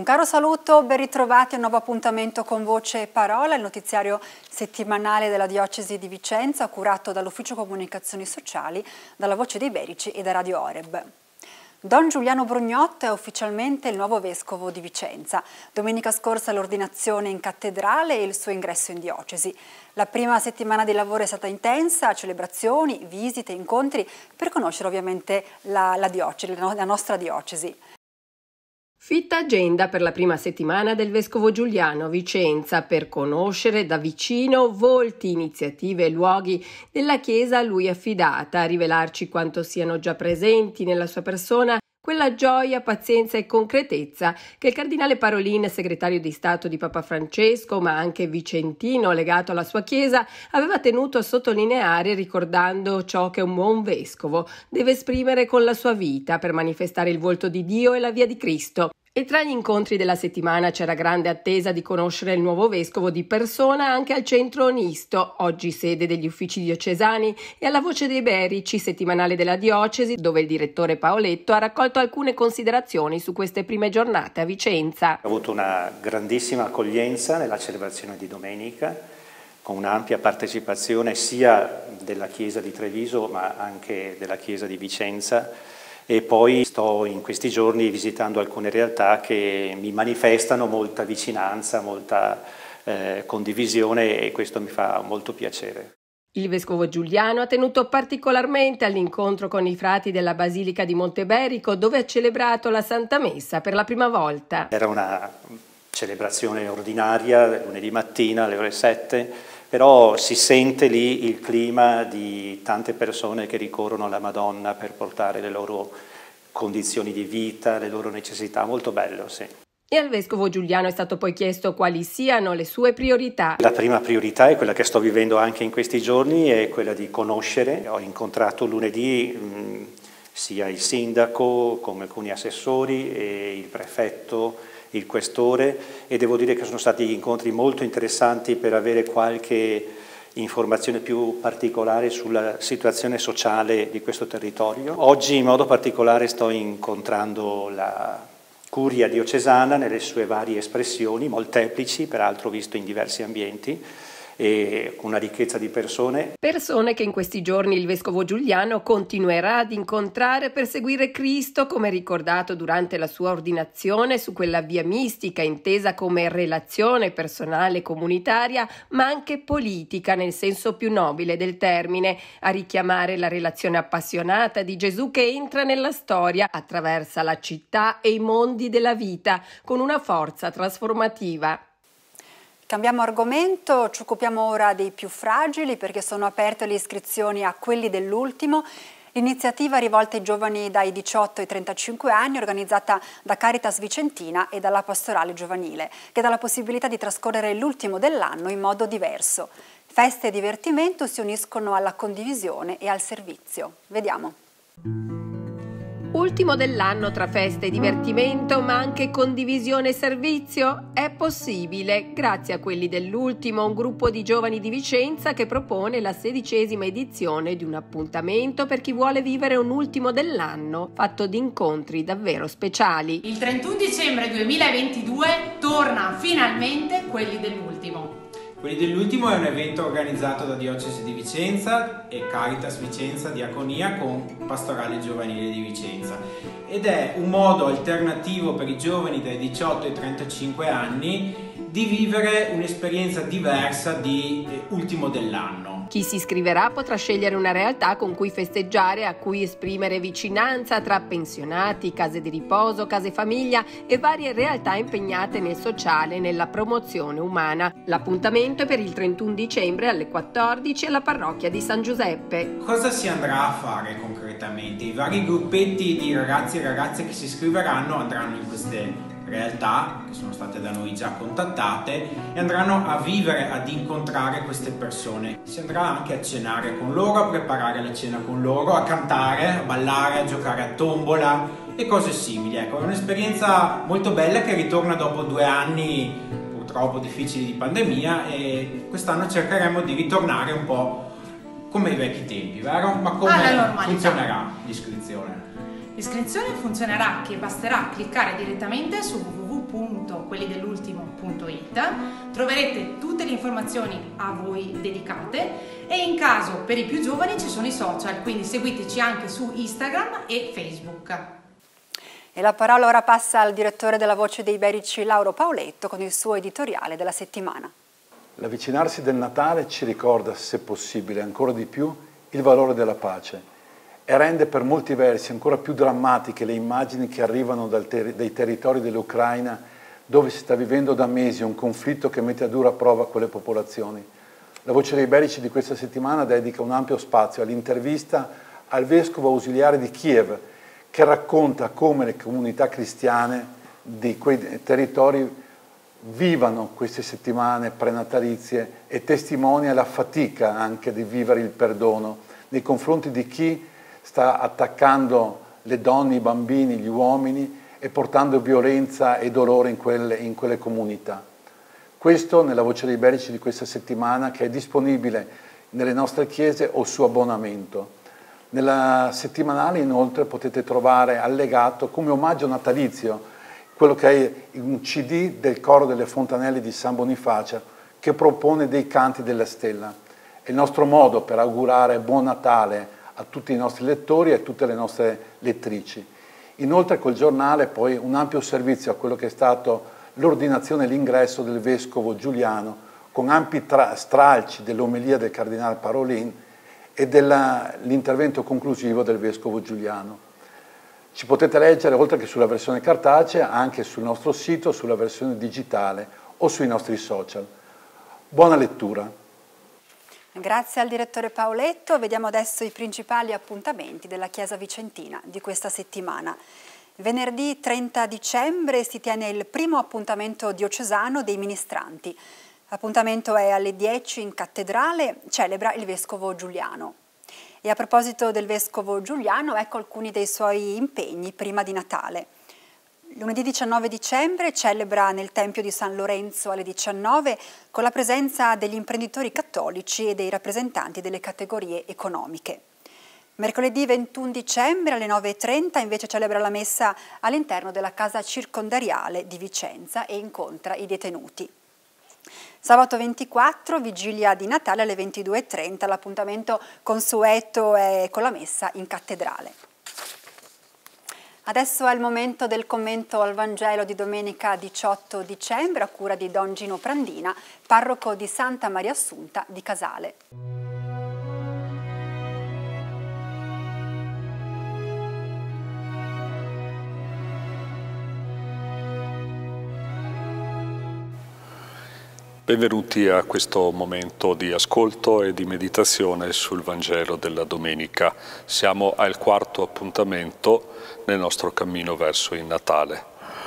caro saluto, ben ritrovati a un nuovo appuntamento con Voce e Parola, il notiziario settimanale della Diocesi di Vicenza, curato dall'Ufficio Comunicazioni Sociali, dalla Voce dei Berici e da Radio Oreb. Don Giuliano Brugnotto è ufficialmente il nuovo vescovo di Vicenza. Domenica scorsa l'ordinazione in cattedrale e il suo ingresso in diocesi. La prima settimana di lavoro è stata intensa, celebrazioni, visite, incontri, per conoscere ovviamente la nostra diocesi. Fitta agenda per la prima settimana del Vescovo Giuliano a Vicenza per conoscere da vicino volti, iniziative e luoghi della Chiesa a lui affidata, rivelarci quanto siano già presenti nella sua persona quella gioia, pazienza e concretezza che il cardinale Parolin, segretario di Stato di Papa Francesco, ma anche vicentino legato alla sua Chiesa, aveva tenuto a sottolineare ricordando ciò che un buon vescovo deve esprimere con la sua vita per manifestare il volto di Dio e la via di Cristo. E tra gli incontri della settimana c'era grande attesa di conoscere il nuovo vescovo di persona anche al centro Onisto, oggi sede degli uffici diocesani, e alla Voce dei Berici, settimanale della diocesi, dove il direttore Paoletto ha raccolto alcune considerazioni su queste prime giornate a Vicenza. Ha avuto una grandissima accoglienza nella celebrazione di domenica, con un'ampia partecipazione sia della Chiesa di Treviso ma anche della Chiesa di Vicenza. E poi sto in questi giorni visitando alcune realtà che mi manifestano molta vicinanza, molta condivisione, e questo mi fa molto piacere. Il vescovo Giuliano ha tenuto particolarmente all'incontro con i frati della Basilica di Monteberico, dove ha celebrato la Santa Messa per la prima volta. Era una celebrazione ordinaria, lunedì mattina alle ore 7, però si sente lì il clima di tante persone che ricorrono alla Madonna per portare le loro condizioni di vita, le loro necessità, molto bello, sì. E al vescovo Giuliano è stato poi chiesto quali siano le sue priorità. La prima priorità è quella che sto vivendo anche in questi giorni, è quella di conoscere. Ho incontrato lunedì sia il sindaco come alcuni assessori e il prefetto, il questore, e devo dire che sono stati incontri molto interessanti per avere qualche informazione più particolare sulla situazione sociale di questo territorio. Oggi in modo particolare sto incontrando la Curia diocesana nelle sue varie espressioni, molteplici, peraltro visto in diversi ambienti, e una ricchezza di persone. Persone che in questi giorni il vescovo Giuliano continuerà ad incontrare per seguire Cristo, come ricordato durante la sua ordinazione, su quella via mistica intesa come relazione personale comunitaria, ma anche politica nel senso più nobile del termine, a richiamare la relazione appassionata di Gesù che entra nella storia, attraversa la città e i mondi della vita con una forza trasformativa. Cambiamo argomento, ci occupiamo ora dei più fragili perché sono aperte le iscrizioni a quelli dell'ultimo. L'iniziativa rivolta ai giovani dai 18 ai 35 anni, organizzata da Caritas Vicentina e dalla Pastorale Giovanile, che dà la possibilità di trascorrere l'ultimo dell'anno in modo diverso. Feste e divertimento si uniscono alla condivisione e al servizio. Vediamo. Ultimo dell'anno tra feste e divertimento, ma anche condivisione e servizio? È possibile, grazie a quelli dell'ultimo, un gruppo di giovani di Vicenza che propone la 16ª edizione di un appuntamento per chi vuole vivere un ultimo dell'anno, fatto di incontri davvero speciali. Il 31 dicembre 2022 torna finalmente quelli dell'ultimo. Quelli dell'ultimo è un evento organizzato da Diocesi di Vicenza e Caritas Vicenza Diaconia con Pastorale Giovanile di Vicenza, ed è un modo alternativo per i giovani dai 18 ai 35 anni di vivere un'esperienza diversa di ultimo dell'anno. Chi si iscriverà potrà scegliere una realtà con cui festeggiare, a cui esprimere vicinanza tra pensionati, case di riposo, case famiglia e varie realtà impegnate nel sociale e nella promozione umana. L'appuntamento è per il 31 dicembre alle 14 alla parrocchia di San Giuseppe. Cosa si andrà a fare concretamente? I vari gruppetti di ragazzi e ragazze che si iscriveranno andranno in queste realtà che sono state da noi già contattate e andranno a vivere, ad incontrare queste persone. Si andrà anche a cenare con loro, a preparare la cena con loro, a cantare, a ballare, a giocare a tombola e cose simili. Ecco, è un'esperienza molto bella che ritorna dopo 2 anni purtroppo difficili di pandemia, e quest'anno cercheremo di ritornare un po' come ai vecchi tempi, vero? Ma come funzionerà l'iscrizione? L'iscrizione funzionerà che basterà cliccare direttamente su www www.quellidell'ultimo.it, troverete tutte le informazioni a voi dedicate e in caso per i più giovani ci sono i social, quindi seguiteci anche su Instagram e Facebook. E la parola ora passa al direttore della Voce dei Iberici, Lauro Pauletto, con il suo editoriale della settimana. L'avvicinarsi del Natale ci ricorda, se possibile, ancora di più il valore della pace e rende per molti versi ancora più drammatiche le immagini che arrivano dai territori dell'Ucraina, dove si sta vivendo da mesi un conflitto che mette a dura prova quelle popolazioni. La Voce dei Iberici di questa settimana dedica un ampio spazio all'intervista al vescovo ausiliare di Kiev, che racconta come le comunità cristiane di quei territori vivano queste settimane prenatalizie e testimonia la fatica anche di vivere il perdono nei confronti di chi sta attaccando le donne, i bambini, gli uomini e portando violenza e dolore in quelle comunità. Questo nella Voce dei Iberici di questa settimana, che è disponibile nelle nostre chiese o su abbonamento. Nella settimanale inoltre potete trovare allegato come omaggio natalizio quello che è un CD del coro delle Fontanelle di San Bonifacio che propone dei canti della stella. È il nostro modo per augurare buon Natale a tutti i nostri lettori e a tutte le nostre lettrici. Inoltre col giornale poi un ampio servizio a quello che è stato l'ordinazione e l'ingresso del Vescovo Giuliano con ampi stralci dell'omelia del Cardinale Parolin e dell'intervento conclusivo del Vescovo Giuliano. Ci potete leggere, oltre che sulla versione cartacea, anche sul nostro sito, sulla versione digitale o sui nostri social. Buona lettura. Grazie al direttore Pauletto. Vediamo adesso i principali appuntamenti della Chiesa Vicentina di questa settimana. Venerdì 30 dicembre si tiene il primo appuntamento diocesano dei ministranti. L'appuntamento è alle 10 in cattedrale, celebra il Vescovo Giuliano. E a proposito del Vescovo Giuliano, ecco alcuni dei suoi impegni prima di Natale. Lunedì 19 dicembre celebra nel Tempio di San Lorenzo alle 19 con la presenza degli imprenditori cattolici e dei rappresentanti delle categorie economiche. Mercoledì 21 dicembre alle 9:30 invece celebra la messa all'interno della casa circondariale di Vicenza e incontra i detenuti. Sabato 24, vigilia di Natale alle 22:30, l'appuntamento consueto è con la messa in cattedrale. Adesso è il momento del commento al Vangelo di domenica 18 dicembre a cura di Don Gino Prandina, parroco di Santa Maria Assunta di Casale. Benvenuti a questo momento di ascolto e di meditazione sul Vangelo della domenica. Siamo al quarto appuntamento nel nostro cammino verso il Natale.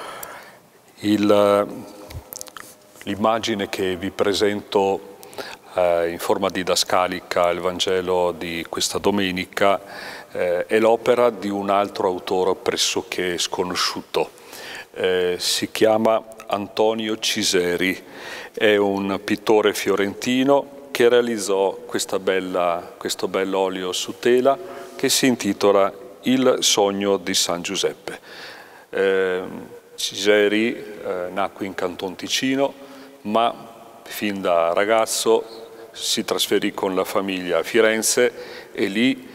L'immagine che vi presento in forma didascalica al Vangelo di questa domenica è l'opera di un altro autore pressoché sconosciuto. Si chiama Antonio Ciseri, è un pittore fiorentino che realizzò questo bell'olio su tela che si intitola Il sogno di San Giuseppe. Ciseri nacque in Canton Ticino, ma fin da ragazzo si trasferì con la famiglia a Firenze e lì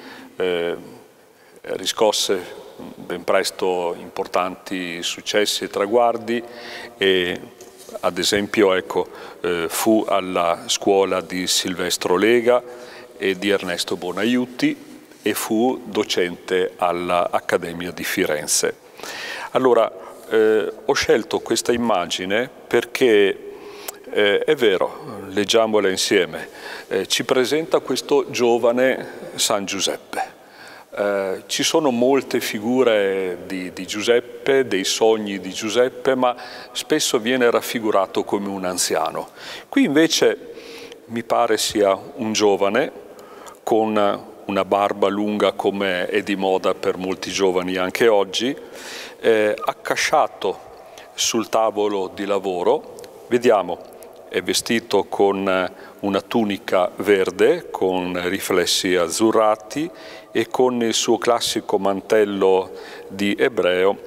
riscosse ben presto importanti successi e traguardi e ad esempio fu alla scuola di Silvestro Lega e di Ernesto Bonaiuti e fu docente all'Accademia di Firenze. Allora ho scelto questa immagine perché è vero, leggiamola insieme, ci presenta questo giovane San Giuseppe. Ci sono molte figure di Giuseppe, dei sogni di Giuseppe, ma spesso viene raffigurato come un anziano. Qui invece mi pare sia un giovane con una barba lunga come è di moda per molti giovani anche oggi, accasciato sul tavolo di lavoro. Vediamo, è vestito con una tunica verde con riflessi azzurrati e con il suo classico mantello di ebreo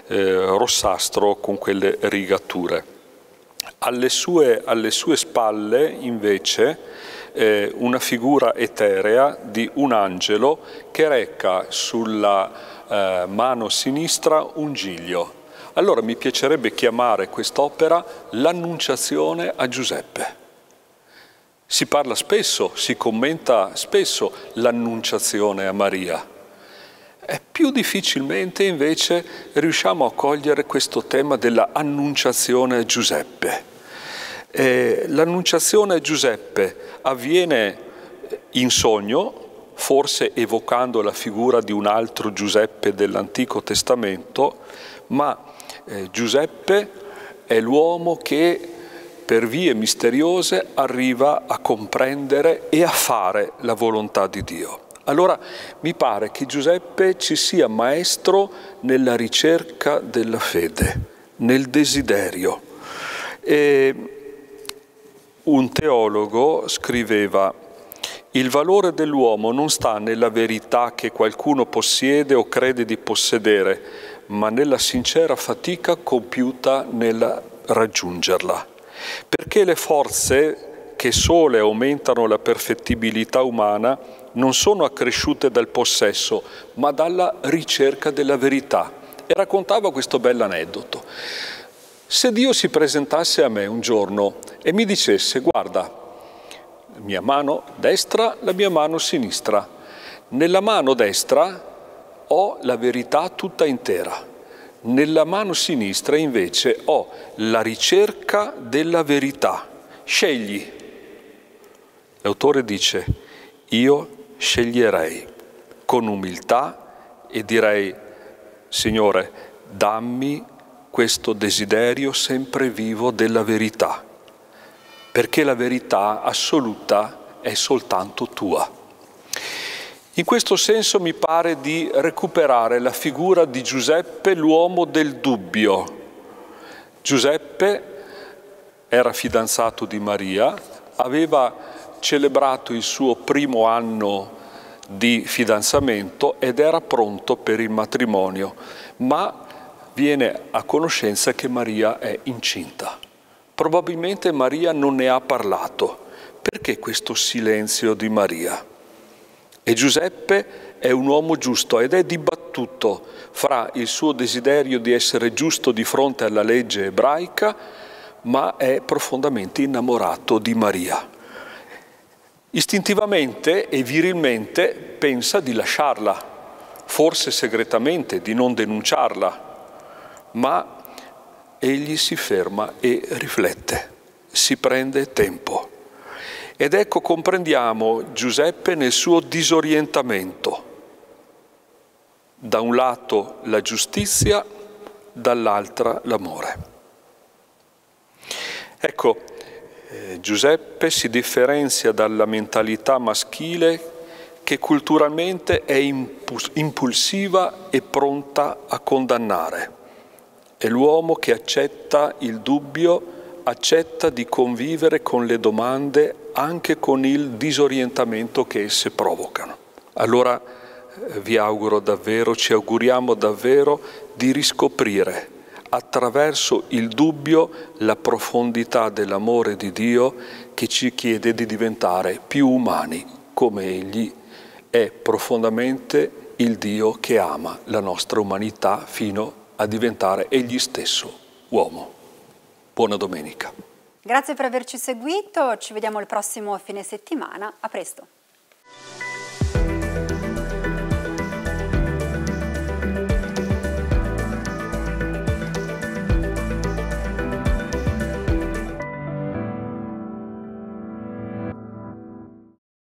rossastro con quelle rigature. Alle sue spalle invece una figura eterea di un angelo che reca sulla mano sinistra un giglio. Allora mi piacerebbe chiamare quest'opera l'Annunciazione a Giuseppe. Si parla spesso, si commenta spesso l'Annunciazione a Maria. E più difficilmente invece riusciamo a cogliere questo tema della Annunciazione a Giuseppe. L'Annunciazione a Giuseppe avviene in sogno, forse evocando la figura di un altro Giuseppe dell'Antico Testamento, ma Giuseppe è l'uomo che per vie misteriose arriva a comprendere e a fare la volontà di Dio. Allora mi pare che Giuseppe ci sia maestro nella ricerca della fede, nel desiderio. Un teologo scriveva: il valore dell'uomo non sta nella verità che qualcuno possiede o crede di possedere, ma nella sincera fatica compiuta nel raggiungerla. Perché le forze che sole aumentano la perfettibilità umana non sono accresciute dal possesso, ma dalla ricerca della verità. E raccontava questo bell'aneddoto. Se Dio si presentasse a me un giorno e mi dicesse: guarda, la mia mano destra, la mia mano sinistra, nella mano destra ho la verità tutta intera, nella mano sinistra invece ho la ricerca della verità, scegli. L'autore dice: io sceglierei con umiltà e direi: Signore, dammi questo desiderio sempre vivo della verità, perché la verità assoluta è soltanto tua. In questo senso mi pare di recuperare la figura di Giuseppe, l'uomo del dubbio. Giuseppe era fidanzato di Maria, aveva celebrato il suo primo anno di fidanzamento ed era pronto per il matrimonio, ma viene a conoscenza che Maria è incinta. Probabilmente Maria non ne ha parlato. Perché questo silenzio di Maria? E Giuseppe è un uomo giusto ed è dibattuto fra il suo desiderio di essere giusto di fronte alla legge ebraica, ma è profondamente innamorato di Maria. Istintivamente e virilmente pensa di lasciarla, forse segretamente, di non denunciarla, ma egli si ferma e riflette, si prende tempo. Ed ecco comprendiamo Giuseppe nel suo disorientamento. Da un lato la giustizia, dall'altra l'amore. Ecco, Giuseppe si differenzia dalla mentalità maschile che culturalmente è impulsiva e pronta a condannare. È l'uomo che accetta il dubbio, accetta di convivere con le domande, anche con il disorientamento che esse provocano. Allora vi auguro davvero, ci auguriamo davvero di riscoprire attraverso il dubbio la profondità dell'amore di Dio che ci chiede di diventare più umani come Egli è profondamente il Dio che ama la nostra umanità fino a diventare Egli stesso uomo. Buona domenica. Grazie per averci seguito, ci vediamo il prossimo fine settimana, a presto.